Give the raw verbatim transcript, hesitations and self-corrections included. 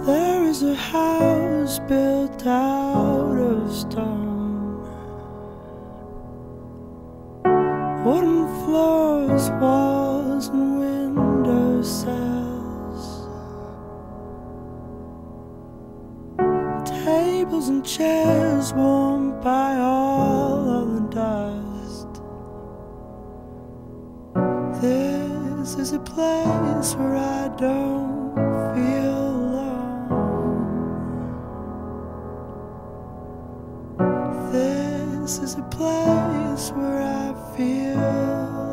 There is a house built out of stone, wooden floors, walls and window sills, tables and chairs warmed by all of the dust. This is a place where I don't feel This is a place where I feel